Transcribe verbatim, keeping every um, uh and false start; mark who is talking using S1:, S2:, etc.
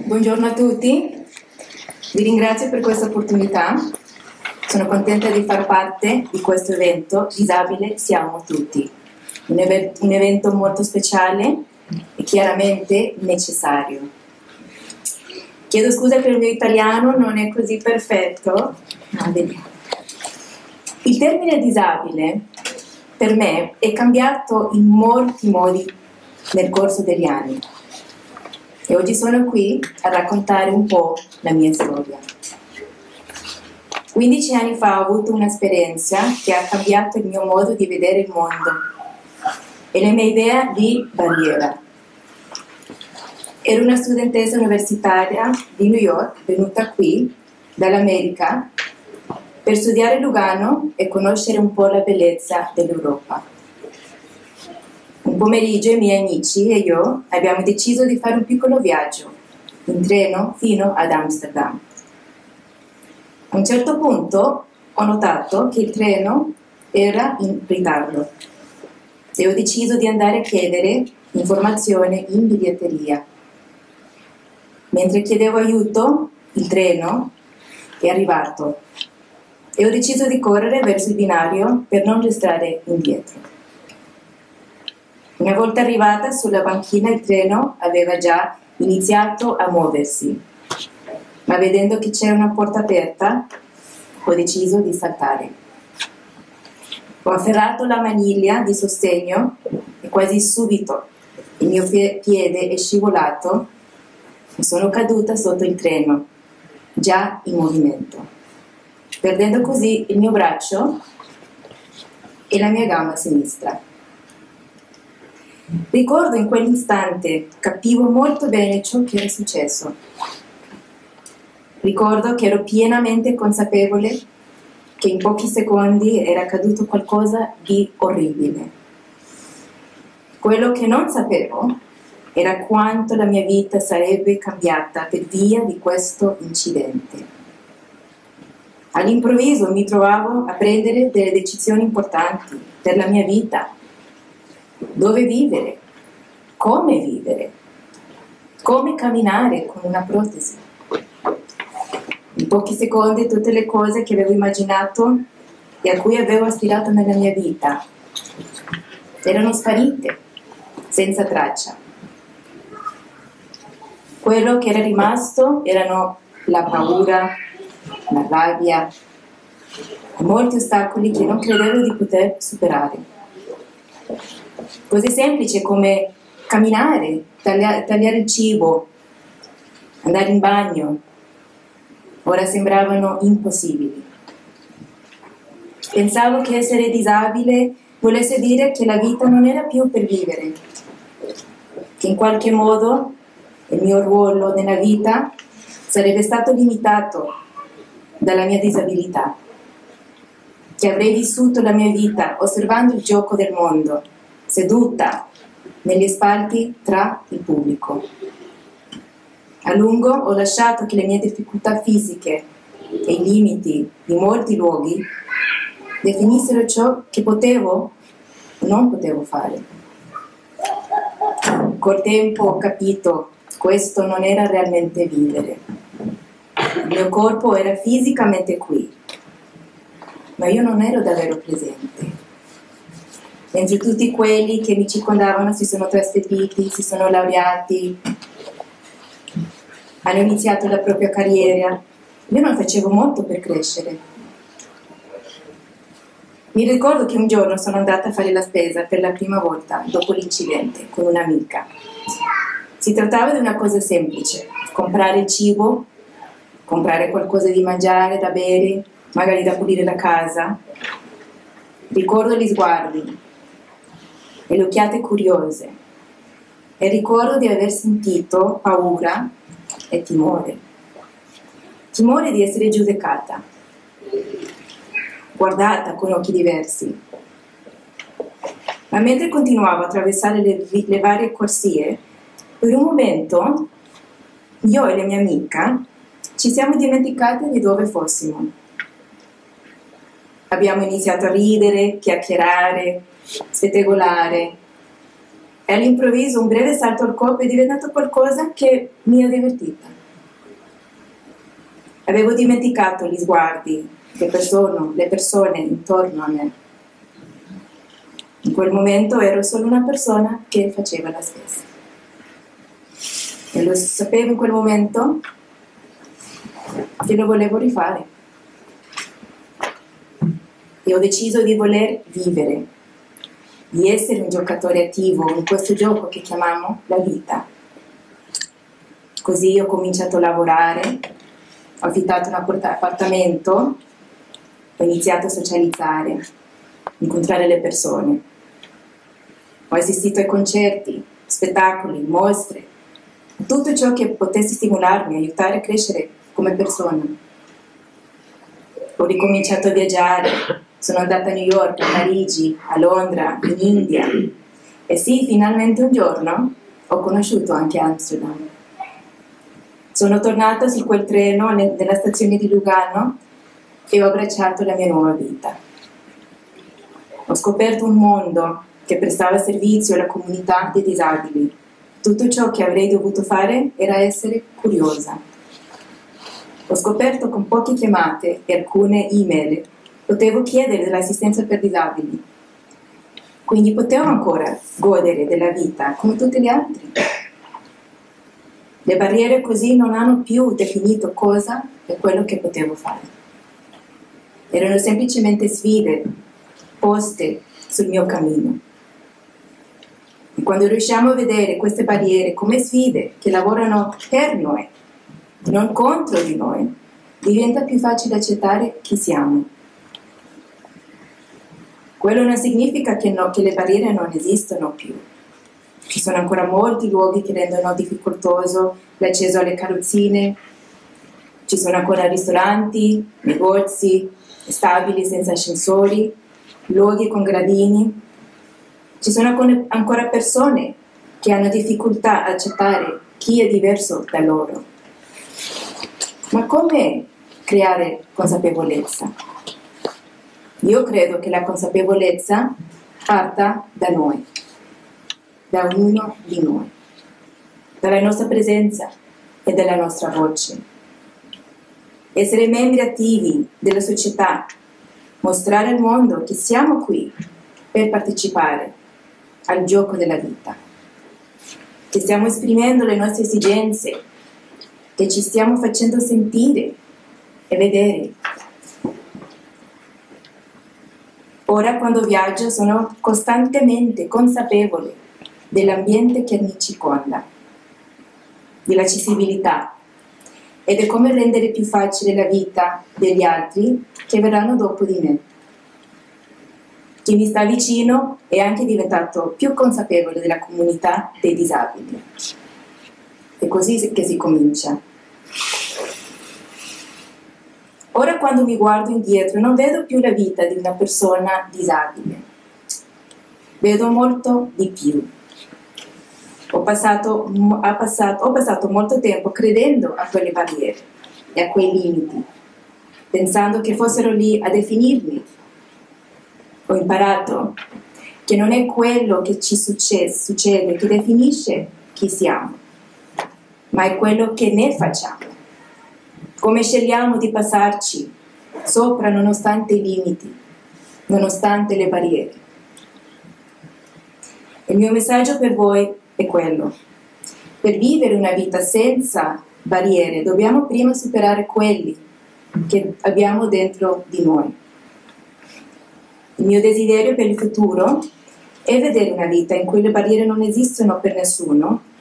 S1: Buongiorno a tutti, vi ringrazio per questa opportunità. Sono contenta di far parte di questo evento Disabile siamo tutti, un, ev un evento molto speciale e chiaramente necessario. Chiedo scusa per il mio italiano, non è così perfetto, ma vediamo. Il termine disabile per me è cambiato in molti modi nel corso degli anni. E oggi sono qui a raccontare un po' la mia storia. quindici anni fa ho avuto un'esperienza che ha cambiato il mio modo di vedere il mondo e la mia idea di barriera. Ero una studentessa universitaria di New York, venuta qui dall'America per studiare Lugano e conoscere un po' la bellezza dell'Europa. Un pomeriggio i miei amici e io abbiamo deciso di fare un piccolo viaggio in treno fino ad Amsterdam. A un certo punto ho notato che il treno era in ritardo e ho deciso di andare a chiedere informazione in biglietteria. Mentre chiedevo aiuto, il treno è arrivato e ho deciso di correre verso il binario per non restare indietro. Una volta arrivata sulla banchina il treno aveva già iniziato a muoversi, ma vedendo che c'era una porta aperta ho deciso di saltare. Ho afferrato la maniglia di sostegno e quasi subito il mio piede è scivolato e sono caduta sotto il treno, già in movimento, perdendo così il mio braccio e la mia gamba sinistra. Ricordo in quell'istante, capivo molto bene ciò che era successo. Ricordo che ero pienamente consapevole che in pochi secondi era accaduto qualcosa di orribile. Quello che non sapevo era quanto la mia vita sarebbe cambiata per via di questo incidente. All'improvviso mi trovavo a prendere delle decisioni importanti per la mia vita. Dove vivere, come vivere, come camminare con una protesi. In pochi secondi tutte le cose che avevo immaginato e a cui avevo aspirato nella mia vita erano sparite, senza traccia. Quello che era rimasto erano la paura, la rabbia e molti ostacoli che non credevo di poter superare. Così semplice come camminare, taglia, tagliare il cibo, andare in bagno, ora sembravano impossibili. Pensavo che essere disabile volesse dire che la vita non era più per vivere, che in qualche modo il mio ruolo nella vita sarebbe stato limitato dalla mia disabilità, che avrei vissuto la mia vita osservando il gioco del mondo, seduta negli spalti tra il pubblico. A lungo ho lasciato che le mie difficoltà fisiche e i limiti di molti luoghi definissero ciò che potevo o non potevo fare. Col tempo ho capito che questo non era realmente vivere. Il mio corpo era fisicamente qui, ma io non ero davvero presente. Mentre tutti quelli che mi circondavano si sono trasferiti, si sono laureati, hanno iniziato la propria carriera, io non facevo molto per crescere. Mi ricordo che un giorno sono andata a fare la spesa per la prima volta dopo l'incidente con un'amica. Si trattava di una cosa semplice, comprare il cibo, comprare qualcosa di mangiare, da bere, magari da pulire la casa. Ricordo gli sguardi e le occhiate curiose e ricordo di aver sentito paura e timore. Timore di essere giudicata, guardata con occhi diversi. Ma mentre continuavo a attraversare le, le varie corsie, per un momento io e la mia amica ci siamo dimenticate di dove fossimo. Abbiamo iniziato a ridere, chiacchierare, spettegolare e all'improvviso un breve salto al corpo è diventato qualcosa che mi ha divertita. Avevo dimenticato gli sguardi, le persone, le persone intorno a me. In quel momento ero solo una persona che faceva la stessa. E lo sapevo in quel momento che lo volevo rifare. E ho deciso di voler vivere, di essere un giocatore attivo in questo gioco che chiamiamo la vita. Così ho cominciato a lavorare, ho affittato un appartamento, ho iniziato a socializzare, incontrare le persone. Ho assistito ai concerti, spettacoli, mostre, tutto ciò che potesse stimolarmi, aiutare a crescere come persona. Ho ricominciato a viaggiare, sono andata a New York, a Parigi, a Londra, in India. E sì, finalmente un giorno ho conosciuto anche Amsterdam. Sono tornata su quel treno nella stazione di Lugano e ho abbracciato la mia nuova vita. Ho scoperto un mondo che prestava servizio alla comunità dei disabili. Tutto ciò che avrei dovuto fare era essere curiosa. Ho scoperto con poche chiamate e alcune email potevo chiedere dell'assistenza per disabili. Quindi potevo ancora godere della vita come tutti gli altri. Le barriere così non hanno più definito cosa e quello che potevo fare. Erano semplicemente sfide poste sul mio cammino. E quando riusciamo a vedere queste barriere come sfide che lavorano per noi, non contro di noi, diventa più facile accettare chi siamo. Quello non significa che, no, che le barriere non esistono più. Ci sono ancora molti luoghi che rendono difficoltoso l'accesso alle carrozzine, ci sono ancora ristoranti, negozi, stabili senza ascensori, luoghi con gradini. Ci sono ancora persone che hanno difficoltà ad accettare chi è diverso da loro. Ma come creare consapevolezza? Io credo che la consapevolezza parta da noi, da ognuno di noi, dalla nostra presenza e dalla nostra voce. Essere membri attivi della società, mostrare al mondo che siamo qui per partecipare al gioco della vita, che stiamo esprimendo le nostre esigenze, che ci stiamo facendo sentire e vedere. Ora, quando viaggio, sono costantemente consapevole dell'ambiente che mi circonda, dell'accessibilità ed è come rendere più facile la vita degli altri che verranno dopo di me. Chi mi sta vicino è anche diventato più consapevole della comunità dei disabili. È così che si comincia. Ora, quando mi guardo indietro, non vedo più la vita di una persona disabile. Vedo molto di più. Ho passato, ho passato, ho passato molto tempo credendo a quelle barriere e a quei limiti, pensando che fossero lì a definirmi. Ho imparato che non è quello che ci succede, succede che definisce chi siamo, ma è quello che ne facciamo. Come scegliamo di passarci sopra nonostante i limiti, nonostante le barriere. Il mio messaggio per voi è quello. Per vivere una vita senza barriere dobbiamo prima superare quelli che abbiamo dentro di noi. Il mio desiderio per il futuro è vedere una vita in cui le barriere non esistono per nessuno